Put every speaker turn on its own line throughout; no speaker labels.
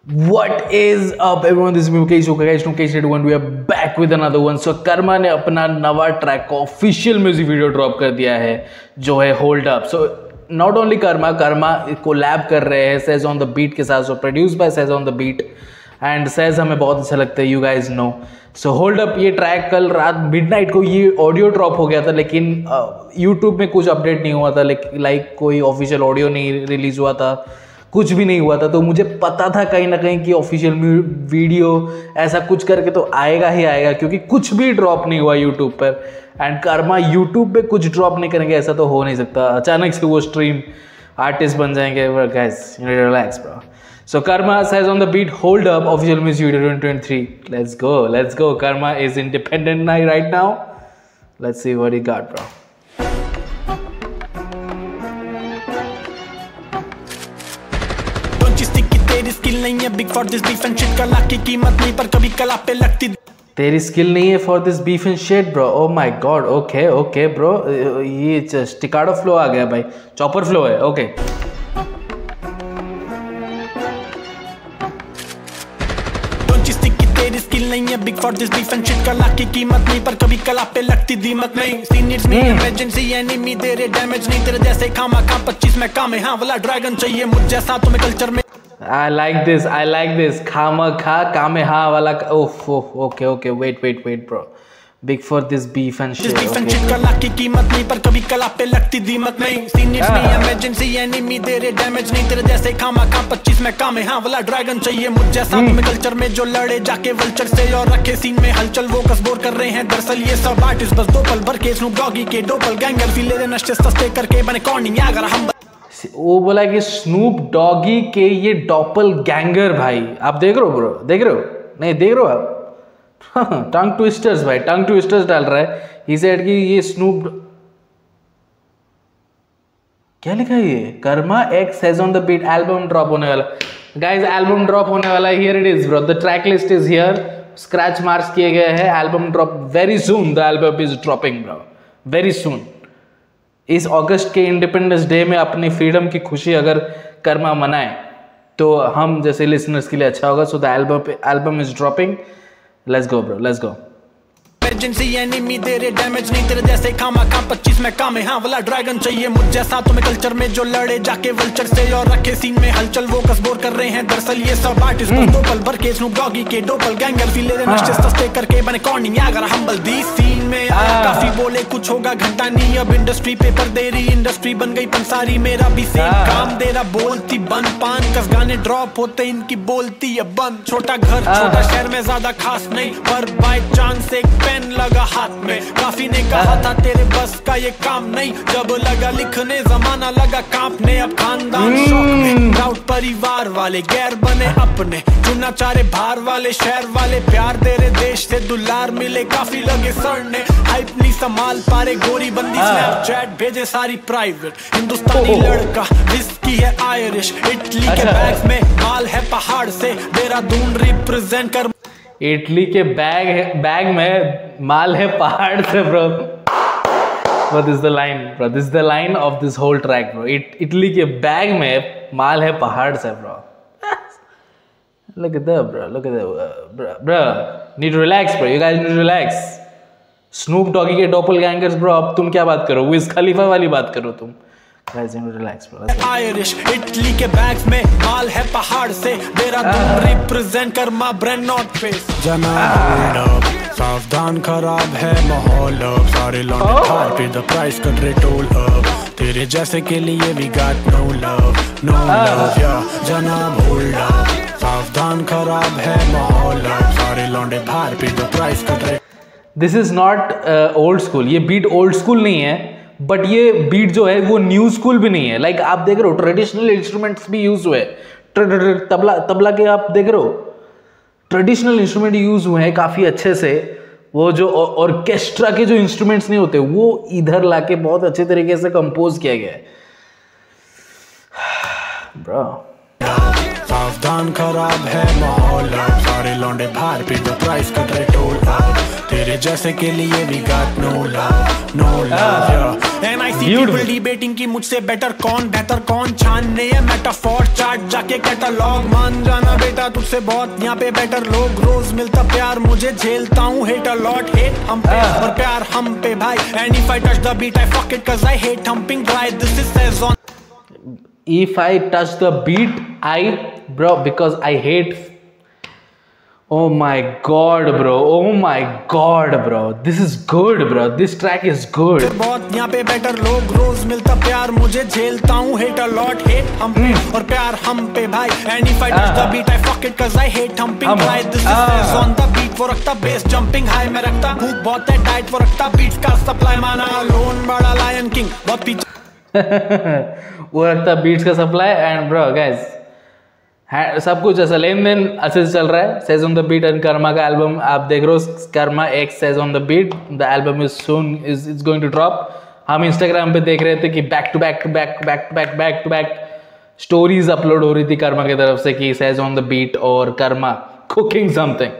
What is up everyone, this is Mukesh from Mukesh we are back with another one. So Karma ने अपना नवा track को official music video drop कर दिया है जो है hold up. So not only Karma collab कर रहे हैं सेज ऑन द बीट के साथ. So produce by Sez on the beat and Sez हमें बहुत अच्छा लगता है, you guys know. So hold up ये ट्रैक कल रात मिडनाइट को ये ऑडियो ड्रॉप हो गया था, लेकिन यूट्यूब में कुछ अपडेट नहीं हुआ था. लाइक कोई ऑफिशियल ऑडियो नहीं रिलीज हुआ था, कुछ भी नहीं हुआ था. तो मुझे पता था कहीं ना कहीं कि ऑफिशियल वीडियो ऐसा कुछ करके तो आएगा ही आएगा, क्योंकि कुछ भी ड्रॉप नहीं हुआ यूट्यूब पर. एंड कर्मा यूट्यूब पे कुछ ड्रॉप नहीं करेंगे ऐसा तो हो नहीं सकता. अचानक से वो स्ट्रीम आर्टिस्ट बन जाएंगे. Guys relax bro. So Karma says on the beat hold up official music video 2023. Let's go. Karma is independent right now. Let's see what he got bro.
Skill नहीं है big for this beef and shit, कला की कीमत नहीं पर कभी कला पे लगती.
तेरी स्किल नहीं है for this beef and shit bro. Oh my god. Okay bro, ये स्टिकाडो फ्लो आ गया भाई, चॉपर फ्लो है. ओके
तेरी स्किल नहीं है big for this beef and shit, कला की कीमत नहीं पर कभी कला पे लगती दीमक नहीं. सीनियर्स में इमरजेंसी एनिमी दे रहे डैमेज नहीं, तेरे जैसे खामा खा 25 में काम है. हाँ वाला ड्रैगन चाहिए मुझ जैसा तुम्हें कल्चर में.
I like this खामा खा कामे हाँ वाला. Okay wait bro. Big for this beef and shit.
कला की कीमत नहीं पर कभी कला पे लगती दीमक नहीं. सीनियर्स में इमरजेंसी एनिमी दे रहे डैमेज नहीं, तेरे जैसे खामा खा 25 में काम है. हाँ वाला ड्रैगन चाहिए मुझ जैसा तुम्हें कल्चर में जो लड़े जाके वल्चर से और रखे सीन में हलचल. वो कसबोर कर रहे हैं दरअसल ये सब आर्टिस्ट बस दो पल भर के स्नूप डॉगी के डोपल गैंगर फील ले नशे सस्ते करके बने कौन नहीं अगर हम.
वो बोला कि स्नूप डॉगी के ये डॉपल गैंगर भाई. आप देख रहे हो ब्रो? नहीं देख रहे हो आप? टंग ट्विस्टर्स भाई, टंग ट्विस्टर्स डाल रहा है. ही सेड कि ये स्नूप क्या लिखा है ये Karma x Sez on the beat album drop होने वाला. गाइस एल्बम ड्रॉप होने वाला है. Here it is bro, the track list is here. Scratch marks किए गए हैं. Album drop very soon. The album is dropping bro very soon. इस अगस्त के इंडिपेंडेंस डे में अपनी फ्रीडम की खुशी अगर कर्मा मनाए तो हम जैसे लिसनर्स के लिए अच्छा होगा. So the album is dropping. Let's go bro, let's go.
Emergency enemy दे रहे डैमेज नहीं, तेरे जैसे खामा खा 25 में काम है. हाँ वाला ड्रैगन चाहिए मुझ जैसा तुम्हें कल्चर में जो लड़े जाके वल्चर से और रखे सीन में हलचल. वो कसबोर कर रहे हैं दरअसल ये सब आर्टिस्ट बस दो पल भर के स्नूप डॉगी के डोपल गैंगर फील ले नशे सस्ते करके बने कौन नहीं अगर हम्बल. दी सीन में आया काफी बोले कुछ होगा घंटा नहीं. अब इंडस्ट्री पेपर दे रही इंडस्ट्री बन गई पंसारी. मेरा भी सेम काम दे रहा बोलती बन पान कस गाने ड्रॉप होते इनकी बोलती है बंद. छोटा घर छोटा शहर में ज्यादा खास नहीं पर बाय चांस एक पेन लगा हाथ में. काफी ने कहा था तेरे बस का ये काम नहीं, जब लगा लिखने जमाना लगा कांपने. अब खानदान शौक में डाउट परिवार वाले गैर बने अपने, चुना चारे बाहर वाले शहर वाले. प्यार तेरे देश से दुलार मिले काफी लगे सड़ने. हाइप नहीं संभाल पारे गोरी बंदी स्नैपचैट भेजे सारी प्राइवेट. हिंदुस्तानी लड़का विस्की है आयरिश, इटली के बैग में माल है पहाड़ से. देहरादून रिप्रेजेंट कर.
इटली के बैग में माल है पहाड़ से bro. This is the line bro. This is the line of this whole track bro. Italy के बैग में माल है पहाड़ से bro. Look at that bro. Need to relax bro. You guys need to relax. Snoop Doggy के डोपल गैंगर्स bro. अब तुम क्या बात करो? विज खलीफा वाली बात करो तुम. Guys, you need to relax bro.
Irish Italy के बैग्स में माल है पहाड़ से. देहरादून रिप्रेजेंट कर मां ब्रांड नॉट फेस. जनाब सावधान खराब है माहौल. सारे लौंडे हार पे द प्राइस कट रहे टोल अप. तेरे जैसे के लिए we got no love या जनाब होल्ड अप. सावधान खराब है माहौल. सारे लौंडे बाहर पे द प्राइस कट रहे.
This is not old school. ये बीट ओल्ड स्कूल नहीं है, बट ये बीट जो है वो न्यू स्कूल भी नहीं है. लाइक आप देख रहे हो ट्रेडिशनल इंस्ट्रूमेंट्स भी यूज हुए. तबला के आप देख रहे हो ट्रेडिशनल इंस्ट्रूमेंट यूज हुए हैं काफी अच्छे से. वो जो ऑर्केस्ट्रा के जो इंस्ट्रूमेंट्स नहीं होते वो इधर लाके बहुत अच्छे तरीके से कंपोज किया गया है ब्रो.
सावधान खराब है माहौल अब, सारे लौंडे बाहर पे द प्राइस कट रहे टोल अब, तेरे जैसे के लिए we got no love yeah। And I see people debating कि मुझसे बेटर कौन बेहतर कौन, छानने है मेटाफोर चार्ट जाके कैटलॉग, मान जाना बेटा तुझसे बहुत यहाँ पे बेटर लोग, रोज मिलता प्यार मुझे झेलता हूँ हेट अ लॉट, हेट हम पे और प्यार हम पे भाई, and if I touch the beat I fuck it cause I hate humping dry, this is saison।
If I touch the beat, bro, because I hate. Oh my god, bro. Oh my god, bro. This is good, bro. This track is good.
बहुत यहाँ पे better लोग, रोज मिलता प्यार मुझे झेलता हूँ hate a lot, hate हम पे और प्यार हम पे भाई, and if I touch the beat I fuck it cause I hate humping dry, this is saison। the beat वो रखता bass jumping high में रखता, भूख बहुत है डाइट वो रखता beats का सप्लाई, माना लोन बड़ा लायन किंग बहुत पीछे
वो रखता बीट्स का सप्लाई, एंड ब्रो गाइस सब कुछ ऐसा लेन देन अच्छे से चल रहा है। Sez on the beat and Karma का एल्बम आप देख रहे हो, Karma x Sez on the beat, the album is soon is going to drop. हम इंस्टाग्राम पे देख रहे थे कि back to back stories upload हो रही थी कर्मा की तरफ से कि सेज ऑन द बीट और Karma cooking something,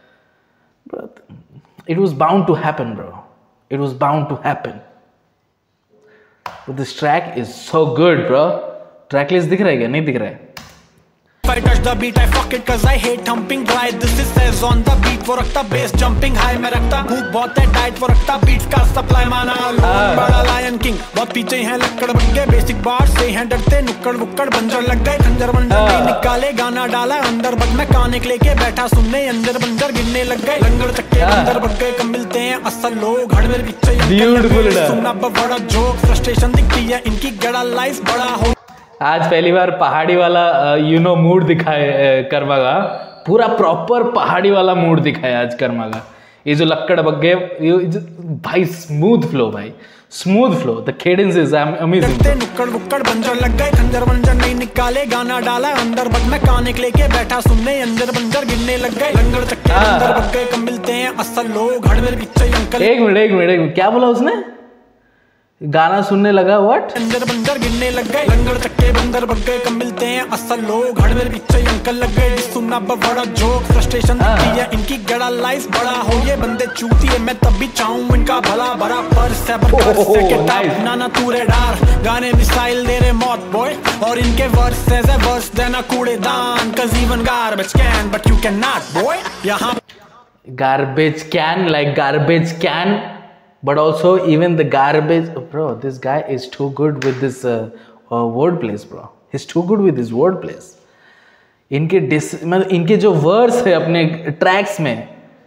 it was bound to happen bro, it was bound to happen. But this track is so good, bro. Track list दिख रहा है क्या? नहीं दिख रहा है।
If I touch the beat I fuck it cause I hate humping dry, this is says on the beat वो रखता bass jumping high में रखता, भूख बहुत है डाइट वो रखता beats का सप्लाई, माना लोन बड़ा लायन किंग बहुत पीछे हैं लक्कड़ बग्गे, बेसिक बार से हैं डरते नुक्कड़ वुक्कड़ बंजर लग गए, खंजर वंजर नहीं निकाले गाना डाला अंदर बग में, कानिक लेके बैठा सुनने अंदर बंजर गिरने लग गए, लंगड़ चक्के अंदर बग गए, कब मिलते हैं असल लोग हड़ मेरे पीछे सुनना बड़ा जोक, फ्रस्ट्रेशन दिखती है इनकी गड़ा लाइफ बड़ा हो।
आज पहली बार पहाड़ी वाला मूड दिखाए कर्मा का, पूरा प्रॉपर पहाड़ी वाला मूड दिखाया आज कर्मा का। ये जो लक्कड़ बग्गे भाई स्मूथ फ्लो, भाई smooth flow, the cadence is amazing.
नुक्कड़ वुक्कड़ बंजर लग गए, खंजर वंजर नहीं निकाले गाना डाला अंदर बग में, कानिक लेके बैठा सुनने अंदर बंजर गिरने लग गए, लंगड़ चक्के अंदर बग गए, कब मिलते हैं असल लोग हड़ मेरे पीछे अंकल।
एक मिनट क्या बोला उसने? गाना सुनने लगा व्हाट?
अंदर बंदर गिरने लग गए, लंगड़ चक्के बंदर बग गए, कब मिलते हैं असल लोग हड़ मेरे पीछे अंकल लग गए, सुनना बड़ा जोक, फ्रस्ट्रेशन दिखती है इनकी गड़ा लाइफ बड़ा हो, ये बंदे चूती है मैं तब भी चाहूँ इनका भला भरा, पर नाना तू रेडार, गाने मिसाइल दे रहे मौत बॉय, और इनके वर्सेस है वर्स देना कूड़ेदान, cause even garbage can but you cannot boy, यहाँ
garbage can like garbage can, but also even the garbage, bro, this guy is too good with this word plays, bro, he's too good with his word plays। मतलब इनके जो words है अपने tracks में,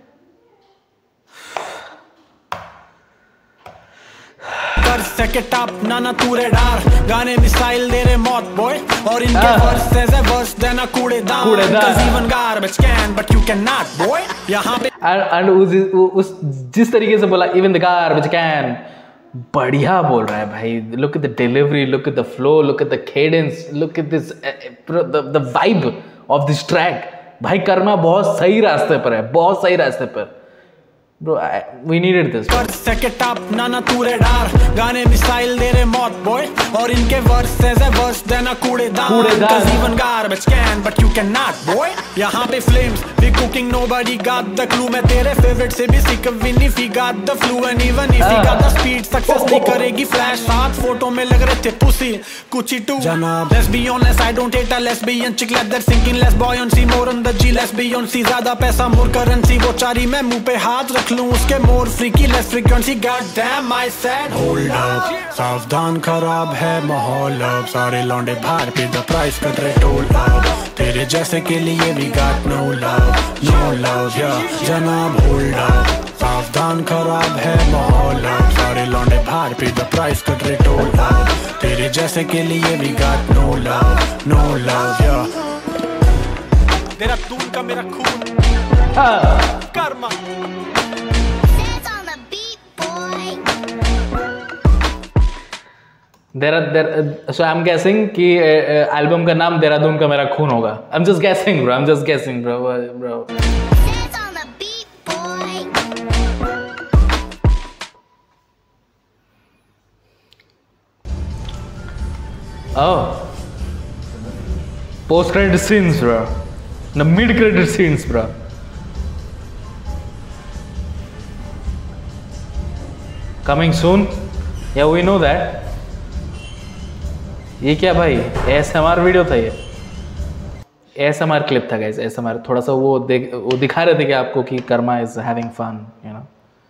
नाना तू radar, गाने missile दे रहे मौत बॉय, और इनके वर्सेस है वर्स देना कूड़ेदान, cause even garbage can but you cannot boy, यहाँ पे
and उस जिस तरीके से बोला even the garbage can, बढ़िया बोल रहा है भाई। look at the delivery, look at the flow, look at the cadence, look at this the vibe of this track। भाई कर्मा बहुत सही रास्ते पर है, बहुत सही रास्ते पर bro, we needed this।
नाना तू रेडार, गाने मिसाइल दे रहे मौत बॉय, और इनके वर्सेस है वर्स देना कूड़ेदान, cause even garbage can but you cannot boy, यहाँ पे flames we cooking nobody got the clue, मैं तेरे favorite से भी sick win if he got the flu, and even if he got the speed success नहीं करेगी flash, साथ photo में लग रहे थे pussy कुची टू जनाब, let's be honest I don't hate a lesbian chick like that sinking less buoyancy more on the G, let's be honest ज्यादा पैसा more currency, वो चारी मैं मुंह पे हाथ रख लूं उसके more freaky less frequency, god damn I said hold up, सावधान खराब है माहौल अब, सारे लौंडे बाहर पे द प्राइस कट रहे टोल अब, तेरे जैसे के लिए we got no love yeah जनाब hold up, सावधान खराब है माहौल अब, सारे लौंडे बाहर पे द प्राइस कट रहे टोल अब, तेरे जैसे के लिए we got no love yeah, तेरा दून का मेरा खून कर्मा।
So I'm guessing कि एल्बम का नाम देहरादून का मेरा खून होगा। I'm just guessing bro। Oh Post credit scenes, bro. The mid credit scenes, bro. Coming soon. Yeah, we know that. ये क्या भाई? ASMR वीडियो था ये. ASMR क्लिप था गाइस. ASMR थोड़ा सा वो दिखा रहे थे कि आपको कि Karma is having fun, you know.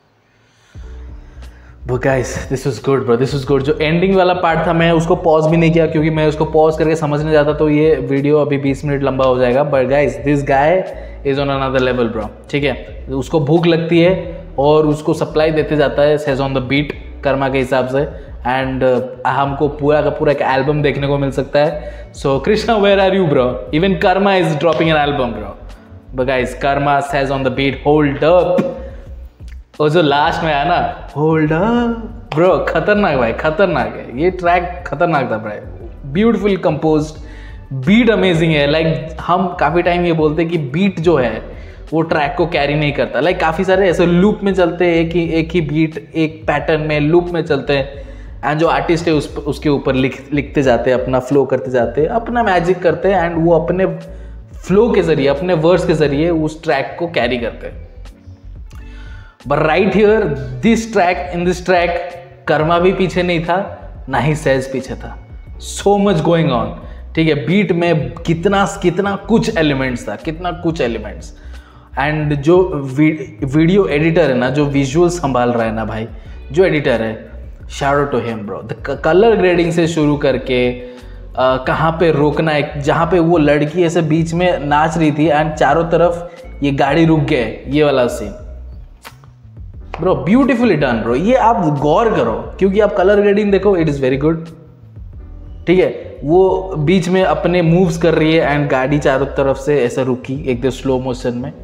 But guys, this was good, bro. This was good. जो एंडिंग वाला पार्ट था मैं उसको पॉज भी नहीं किया क्योंकि मैं उसको पॉज करके समझने जाता तो ये वीडियो अभी 20 मिनट लंबा हो जाएगा. But guys, this guy is on another level, bro. ठीक है, उसको भूख लगती है और उसको सप्लाई देते जाता है Sez on the beat Karma के हिसाब से. एंड हमको पूरा का पूरा एक एल्बम देखने को मिल सकता है. So Krishna, where are you, bro? Even Karma is dropping an album, bro. But guys, Karma says on the beat, hold up. और जो लास्ट में आया ना, होल्ड अप, ब्रो, खतरनाक भाई, खतरनाक है ये ट्रैक. खतरनाक था भाई. ब्यूटीफुल कंपोज्ड, बीट अमेजिंग है. लाइक हम काफ़ी टाइम ये बोलते हैं कि बीट जो है वो ट्रैक को कैरी नहीं करता. लाइक काफ़ी सारे ऐसे लूप में चलते हैं, एक ही बीट एक पैटर्न में लूप में चलते हैं. एंड जो आर्टिस्ट है उसके ऊपर लिखते जाते हैं, अपना फ्लो करते जाते हैं, अपना मैजिक करते हैं. एंड वो अपने फ्लो के ज़रिए, अपने वर्ड्स के ज़रिए उस ट्रैक को कैरी करते हैं. But right here in this track Karma भी पीछे नहीं था, ना ही सेज पीछे था. So much going on. ठीक है, बीट में कितना कुछ एलिमेंट्स था, कितना कुछ एलिमेंट्स. एंड जो वीडियो एडिटर है ना, जो विजुअल संभाल रहा है ना भाई, जो एडिटर है, shout out to him, bro. The colour grading से शुरू करके कहाँ पे रोकना है, जहाँ पे वो लड़की ऐसे बीच में नाच रही थी एंड चारों तरफ ये गाड़ी रुक गए, ये वाला scene, bro, beautifully done, bro. ये आप गौर करो क्योंकि आप कलर ग्रेडिंग देखो, इट इज़ वेरी गुड. ठीक है, वो बीच में अपने मूव्स कर रही है एंड गाड़ी चारों तरफ से ऐसे रुकी एकदम स्लो मोशन में.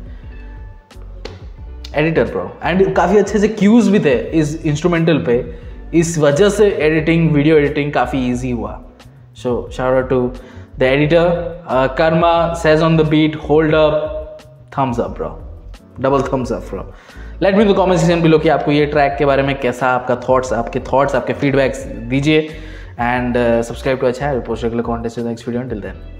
Editor, bro. एंड काफ़ी अच्छे से क्यूज भी थे इस इंस्ट्रूमेंटल पे. इस वजह से वीडियो एडिटिंग काफ़ी ईजी हुआ. So shout out to the editor. Karma says on the beat, hold up, thumbs up, bro. Double thumbs up, bro. Let me in the comment section below कि आपको ये track के बारे में कैसा, आपके थॉट्स, आपके फीडबैक्स दीजिए. एंड सब्सक्राइब टू अच्छा है, post regular contest next video. Till then.